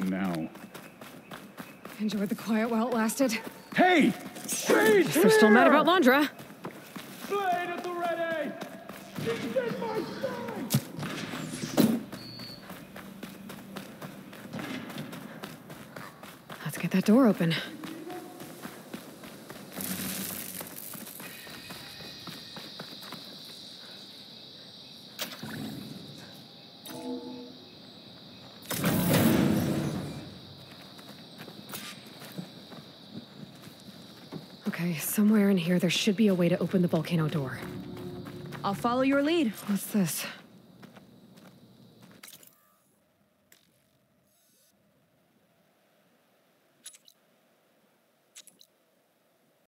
doing now? Enjoyed the quiet while it lasted. Hey! Shade! They're still mad about Londra. Blade at the ready! It's in my side! Let's get that door open. Okay, somewhere in here there should be a way to open the volcano door. I'll follow your lead. What's this?